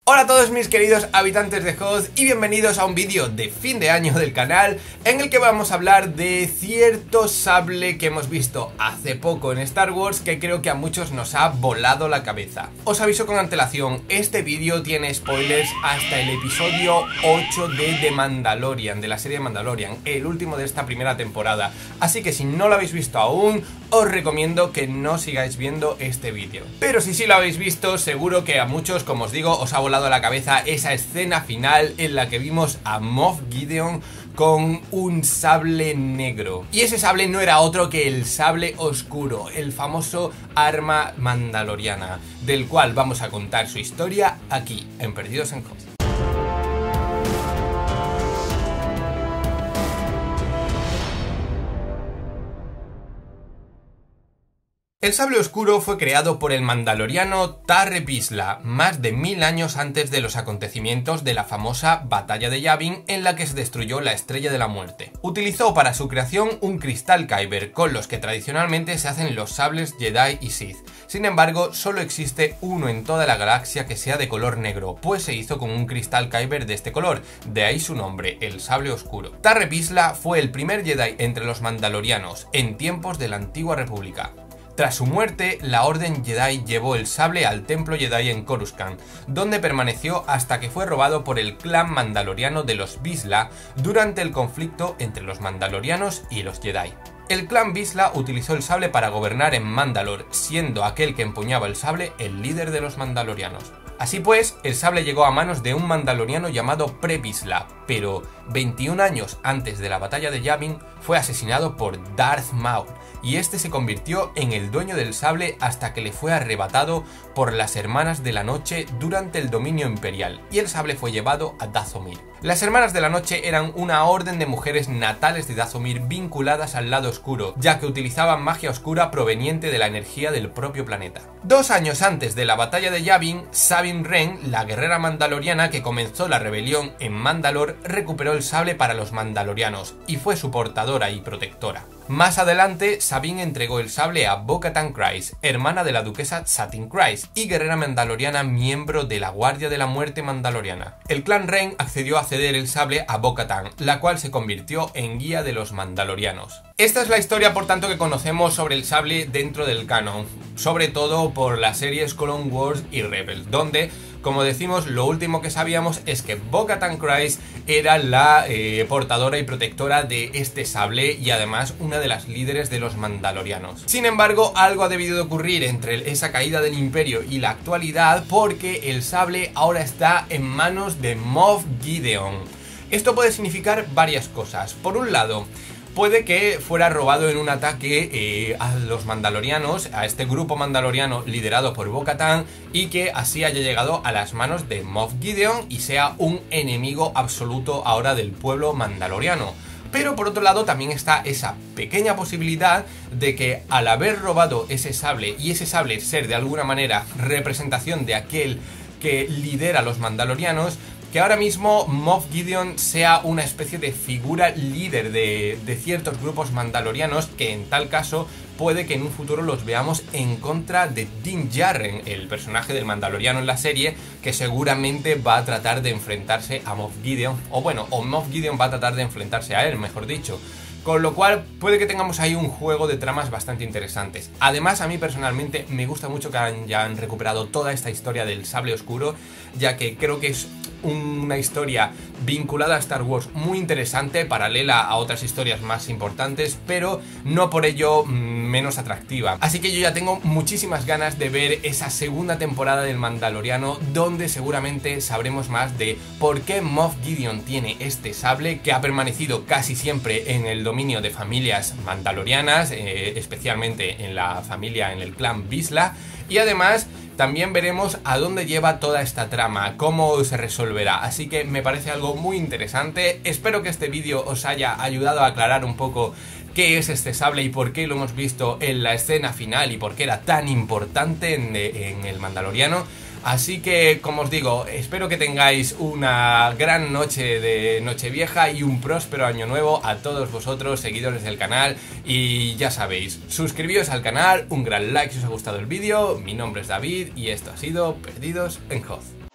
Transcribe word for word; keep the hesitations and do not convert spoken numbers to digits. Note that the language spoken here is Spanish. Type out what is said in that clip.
Hola a todos mis queridos habitantes de Hoth y bienvenidos a un vídeo de fin de año del canal en el que vamos a hablar de cierto sable que hemos visto hace poco en Star Wars que creo que a muchos nos ha volado la cabeza. Os aviso con antelación, este vídeo tiene spoilers hasta el episodio ocho de The Mandalorian, de la serie Mandalorian, el último de esta primera temporada, así que si no lo habéis visto aún, os recomiendo que no sigáis viendo este vídeo. Pero si sí lo habéis visto, seguro que a muchos, como os digo, os ha volado a la cabeza esa escena final en la que vimos a Moff Gideon con un sable negro. Y ese sable no era otro que el sable oscuro, el famoso arma mandaloriana, del cual vamos a contar su historia aquí, en Perdidos en Hoth. El sable oscuro fue creado por el mandaloriano Tarre Vizsla más de mil años antes de los acontecimientos de la famosa Batalla de Yavin en la que se destruyó la Estrella de la Muerte. Utilizó para su creación un cristal Kyber, con los que tradicionalmente se hacen los sables Jedi y Sith. Sin embargo, solo existe uno en toda la galaxia que sea de color negro, pues se hizo con un cristal Kyber de este color, de ahí su nombre, el sable oscuro. Tarre Vizsla fue el primer Jedi entre los mandalorianos, en tiempos de la Antigua República. Tras su muerte, la Orden Jedi llevó el sable al Templo Jedi en Coruscant, donde permaneció hasta que fue robado por el clan mandaloriano de los Vizsla durante el conflicto entre los mandalorianos y los Jedi. El clan Vizsla utilizó el sable para gobernar en Mandalor, siendo aquel que empuñaba el sable el líder de los mandalorianos. Así pues, el sable llegó a manos de un mandaloriano llamado Pre Vizsla, pero veintiún años antes de la batalla de Yavin fue asesinado por Darth Maul, y este se convirtió en el dueño del sable hasta que le fue arrebatado por las Hermanas de la Noche durante el dominio imperial, y el sable fue llevado a Dathomir. Las Hermanas de la Noche eran una orden de mujeres natales de Dathomir vinculadas al lado oscuro, ya que utilizaban magia oscura proveniente de la energía del propio planeta. Dos años antes de la batalla de Yavin, Sabine Wren, la guerrera mandaloriana que comenzó la rebelión en Mandalor, recuperó el sable para los mandalorianos y fue su portadora y protectora. Más adelante, Sabine entregó el sable a Bo-Katan Kryze, hermana de la duquesa Satine Kryze y guerrera mandaloriana miembro de la Guardia de la Muerte mandaloriana. El clan Wren accedió a ceder el sable a Bo-Katan, la cual se convirtió en guía de los mandalorianos. Esta es la historia, por tanto, que conocemos sobre el sable dentro del canon, sobre todo por las series Clone Wars y Rebels, donde, como decimos, lo último que sabíamos es que Bo-Katan Kryze era la eh, portadora y protectora de este sable y además una de las líderes de los mandalorianos. Sin embargo, algo ha debido de ocurrir entre esa caída del imperio y la actualidad, porque el sable ahora está en manos de Moff Gideon. Esto puede significar varias cosas. Por un lado, puede que fuera robado en un ataque eh, a los mandalorianos, a este grupo mandaloriano liderado por Bo-Katan, y que así haya llegado a las manos de Moff Gideon y sea un enemigo absoluto ahora del pueblo mandaloriano. Pero por otro lado también está esa pequeña posibilidad de que al haber robado ese sable y ese sable ser de alguna manera representación de aquel que lidera a los mandalorianos, que ahora mismo Moff Gideon sea una especie de figura líder de, de ciertos grupos mandalorianos, que en tal caso puede que en un futuro los veamos en contra de Din Djarin, el personaje del mandaloriano en la serie, que seguramente va a tratar de enfrentarse a Moff Gideon, o bueno, o Moff Gideon va a tratar de enfrentarse a él, mejor dicho. Con lo cual puede que tengamos ahí un juego de tramas bastante interesantes. Además, a mí personalmente me gusta mucho que hayan recuperado toda esta historia del sable oscuro, ya que creo que es una historia vinculada a Star Wars muy interesante, paralela a otras historias más importantes, pero no por ello menos atractiva. Así que yo ya tengo muchísimas ganas de ver esa segunda temporada del Mandaloriano, donde seguramente sabremos más de por qué Moff Gideon tiene este sable, que ha permanecido casi siempre en el dominio de familias mandalorianas, eh, especialmente en la familia, en el clan Vizsla, y además también veremos a dónde lleva toda esta trama, cómo se resolverá, así que me parece algo muy interesante. Espero que este vídeo os haya ayudado a aclarar un poco qué es este sable y por qué lo hemos visto en la escena final y por qué era tan importante en, en el Mandaloriano. Así que, como os digo, espero que tengáis una gran noche de Nochevieja y un próspero año nuevo a todos vosotros, seguidores del canal. Y ya sabéis, suscribíos al canal, un gran like si os ha gustado el vídeo. Mi nombre es David y esto ha sido Perdidos en Hoth.